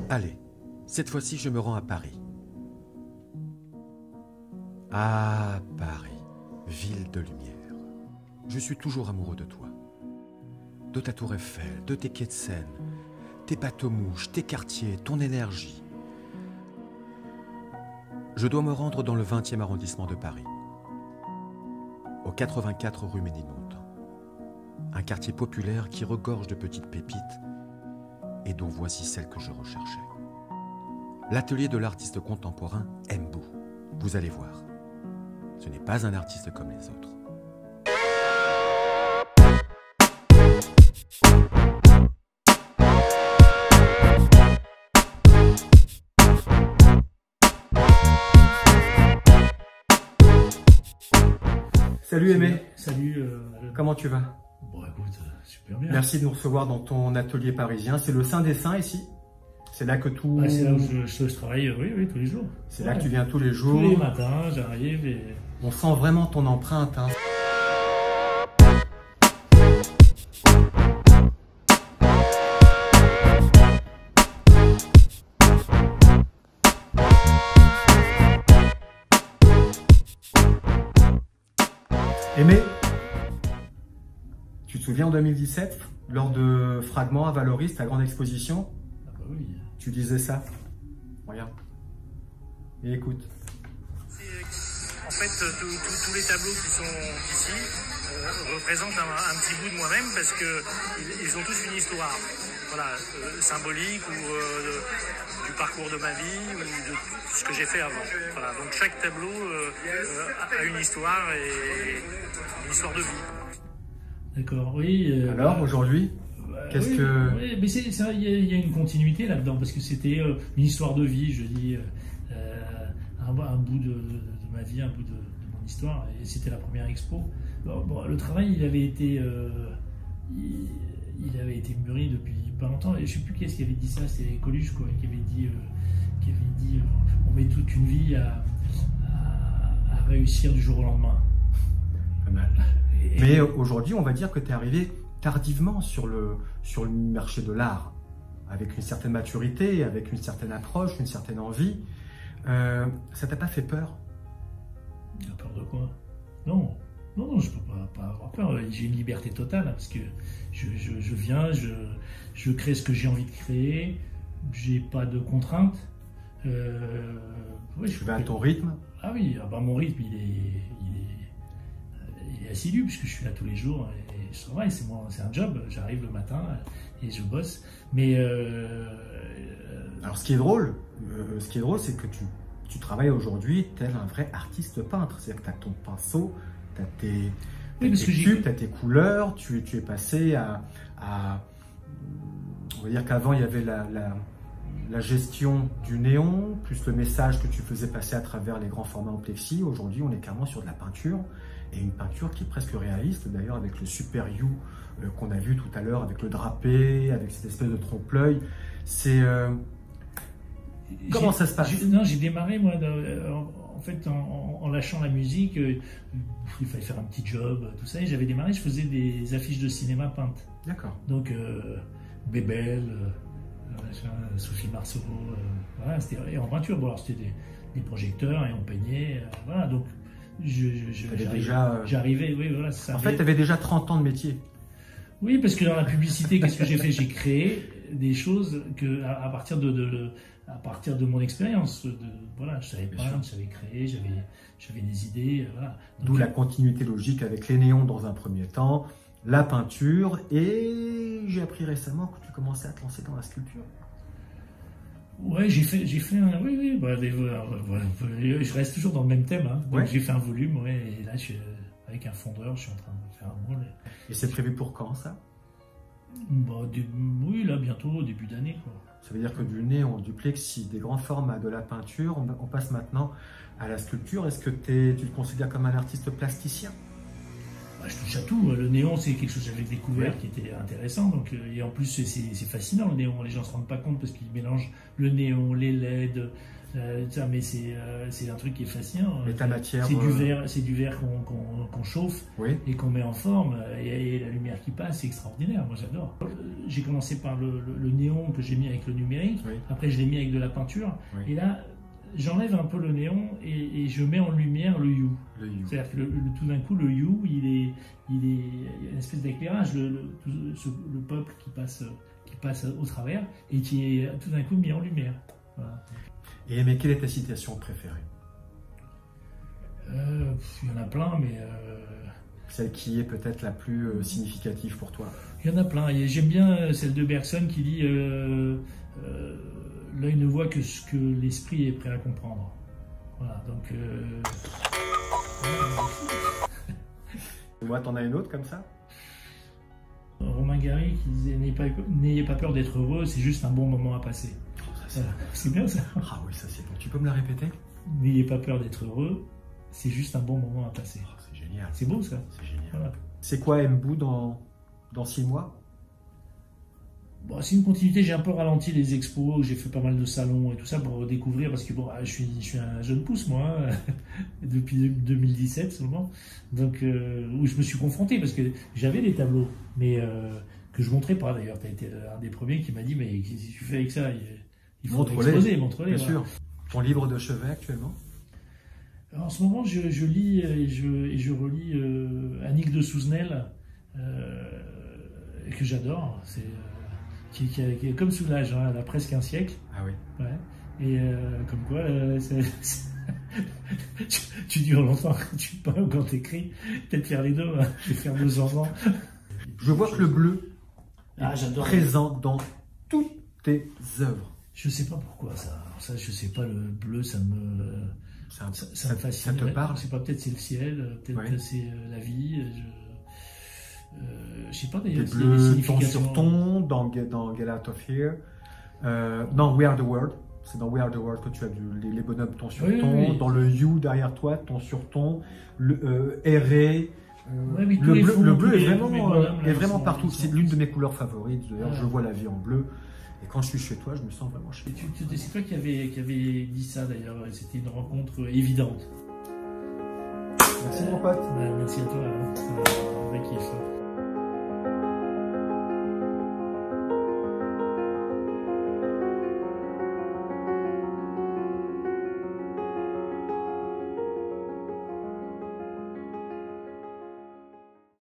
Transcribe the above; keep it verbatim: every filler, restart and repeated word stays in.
Allez, cette fois-ci je me rends à Paris. Ah, Paris, ville de lumière. Je suis toujours amoureux de toi. De ta tour Eiffel, de tes quais de Seine, tes bateaux-mouches, tes quartiers, ton énergie. Je dois me rendre dans le vingtième arrondissement de Paris, au quatre-vingt-quatre rue Ménilmontant. Un quartier populaire qui regorge de petites pépites et dont voici celle que je recherchais. L'atelier de l'artiste contemporain Mbou. Vous allez voir, ce n'est pas un artiste comme les autres. Salut Aimé. Salut. Euh, Comment tu vas? Bon écoute, euh, super bien. Merci de nous recevoir dans ton atelier parisien. C'est le Saint des Saints ici. C'est là que tout... Ah, c'est là où je, je, je travaille, oui, oui, tous les jours. C'est ouais. là que tu viens tous les jours. Tous les matins, j'arrive et... On sent vraiment ton empreinte. Hein. Aimé, tu te souviens en deux mille dix-sept, lors de Fragments à Valoris, ta grande exposition? Ah bah oui. Tu disais ça. Regarde. Et écoute. En fait, tous les tableaux qui sont ici euh, représentent un, un petit bout de moi-même parce que ils, ils ont tous une histoire, voilà, euh, symbolique ou euh, de, du parcours de ma vie ou de ce que j'ai fait avant. Voilà, donc chaque tableau euh, euh, a une histoire et une histoire de vie. D'accord, oui. Euh, Alors bah, aujourd'hui, bah, qu'est-ce oui, que... Oui, mais c'est ça, il y, y a une continuité là-dedans parce que c'était euh, une histoire de vie, je dis, euh, un, un bout de, de, de ma vie, un bout de, de mon histoire, et c'était la première expo. Bon, bon, le travail, il avait été, euh, il, il avait été mûri depuis pas longtemps. Et je sais plus qui est-ce qui avait dit ça, c'était Coluche quoi, qui avait dit, euh, qui avait dit, euh, on met toute une vie à, à, à réussir du jour au lendemain. Pas mal. Et, Mais aujourd'hui, on va dire que tu es arrivé tardivement sur le, sur le marché de l'art, avec une certaine maturité, avec une certaine approche, une certaine envie. Euh, ça t'a pas fait peur? T'as peur de quoi? Non, non, non, je peux pas, pas avoir peur. J'ai une liberté totale parce que je, je, je viens, je, je crée ce que j'ai envie de créer. J'ai pas de contraintes. Euh, ouais, je vais à ton rythme. Ah oui, ah bah mon rythme il est, il est, il est assidu puisque je suis là tous les jours et je travaille. C'est moi, c'est un job. J'arrive le matin et je bosse. Mais euh, alors ce qui est drôle, euh, ce qui est drôle, c'est que tu Tu travailles aujourd'hui tel un vrai artiste peintre. C'est-à-dire que tu as ton pinceau, tu as tes, oui, tes tubes, tu as tes couleurs, tu, tu es passé à, à... On va dire qu'avant, il y avait la, la, la gestion du néon, plus le message que tu faisais passer à travers les grands formats en plexi. Aujourd'hui, on est carrément sur de la peinture, et une peinture qui est presque réaliste, d'ailleurs avec le Super You euh, qu'on a vu tout à l'heure, avec le drapé, avec cette espèce de trompe-l'œil. C'est... Euh, Comment ça se passe? Non, j'ai démarré moi, en, en fait, en, en lâchant la musique, euh, il fallait faire un petit job, tout ça, et j'avais démarré, je faisais des affiches de cinéma peintes. D'accord. Donc, euh, Bébel, euh, machin, Sophie Marceau, euh, voilà, c'était en peinture, bon, alors c'était des, des projecteurs et on peignait, euh, voilà, donc je, je, j'arrivais, déjà... j'arrivais, oui, voilà, ça. En fait, tu avais déjà trente ans de métier. Oui, parce que dans la publicité, qu'est-ce que j'ai fait? J'ai créé des choses que, à, à partir de, de, de à partir de mon expérience, de, voilà, je savais peindre, je savais créer, j'avais, j'avais des idées, voilà. D'où la continuité logique avec les néons dans un premier temps, la peinture, et j'ai appris récemment que tu commençais à te lancer dans la sculpture. Ouais, j'ai fait, j'ai fait un, oui, oui, bah, des, euh, euh, je reste toujours dans le même thème, hein. Donc ouais. J'ai fait un volume, ouais, et là, je, avec un fondeur, je suis en train de faire un moule. Et c'est prévu pour quand, ça? Bah, des, oui, là, bientôt, au début d'année, quoi. Ça veut dire que du néon, du plexi, des grands formats, de la peinture, on, on passe maintenant à la sculpture. Est-ce que t'es, tu te considères comme un artiste plasticien? Bah, je touche à tout. Le néon, c'est quelque chose que j'avais découvert ouais. qui était intéressant. Donc, et en plus, c'est fascinant le néon. Les gens ne se rendent pas compte parce qu'ils mélangent le néon, les L E D, Euh, ça, mais c'est euh, c'est un truc qui est fascinant. Mais ta matière. C'est euh... du verre, c'est du verre qu'on qu'on, qu'on chauffe oui. et qu'on met en forme, et, et la lumière qui passe, c'est extraordinaire. Moi, j'adore. J'ai commencé par le, le, le néon que j'ai mis avec le numérique. Oui. Après, je l'ai mis avec de la peinture. Oui. Et là, j'enlève un peu le néon et, et je mets en lumière le hue. Le hue. C'est-à-dire que le, le, tout d'un coup, le hue, il est, il est, il y a une espèce d'éclairage, le, le, tout, ce, le peuple qui passe, qui passe au travers et qui est tout d'un coup mis en lumière. Voilà. Et mais quelle est ta citation préférée? euh, Il y en a plein, mais... Euh... Celle qui est peut-être la plus euh, significative pour toi? Il y en a plein. J'aime bien celle de Bergson qui dit euh, euh, « L'œil ne voit que ce que l'esprit est prêt à comprendre ». Voilà, donc... Euh... Moi, t'en as une autre comme ça? Romain Gary qui disait « N'ayez pas, n'ayez pas peur d'être heureux, c'est juste un bon moment à passer ». C'est bien ça. Ah oui, ça c'est bon. Tu peux me la répéter? N'ayez pas peur d'être heureux, c'est juste un bon moment à passer. Oh, c'est génial. C'est beau ça. C'est génial. Voilà. C'est quoi Mbou dans, dans six mois? Bon, c'est une continuité, j'ai un peu ralenti les expos, j'ai fait pas mal de salons et tout ça pour découvrir, parce que bon, je suis, je suis un jeune pousse moi, hein, depuis deux mille dix-sept seulement, donc euh, où je me suis confronté, parce que j'avais des tableaux, mais euh, que je montrais pas d'ailleurs. Tu as été un des premiers qui m'a dit, mais qu'est-ce que tu fais avec ça? Il faut exposer, montre-les. Bien voilà. sûr. Ton livre de chevet actuellement? Alors, en ce moment, je, je lis et je, et je relis euh, Annick de Souzenel, euh, que j'adore. C'est euh, qui, qui, qui est comme Soulage, hein, elle a presque un siècle. Ah oui. Ouais. Et euh, comme quoi, euh, c'est, c'est... tu, tu dures longtemps quand tu parles ou quand tu écris. Peut-être faire les deux. Hein. Je vais faire deux cents ans. Je vois que le bleu ah, est présent dans toutes tes œuvres. Je sais pas pourquoi ça. Ça, je sais pas, le bleu, ça me, ça, un, ça, ça, ça me fascine. Ça te parle? Je sais pas, peut-être c'est le ciel, peut-être ouais. c'est la vie. Je, euh, je sais pas d'ailleurs. C'est bleu, ton sur ton, dans, dans Get Out of Here. Euh, non, We Are the World. C'est dans We Are the World que tu as du, les, les bonhommes ton sur ton. Oui, oui. Dans le You derrière toi, ton sur ton. Le euh, erré. Euh, ouais, le, bleu, fonds, le bleu est vraiment, euh, est vraiment sont, partout. C'est l'une de mes couleurs favorites. D'ailleurs, ouais. Je vois la vie en bleu. Et quand je suis chez toi, je me sens vraiment chez toi. C'est toi qui avais, qui avait dit ça d'ailleurs. C'était une rencontre évidente. Merci mon pote. Ouais, merci à toi. Hein. C'est un vrai kiff.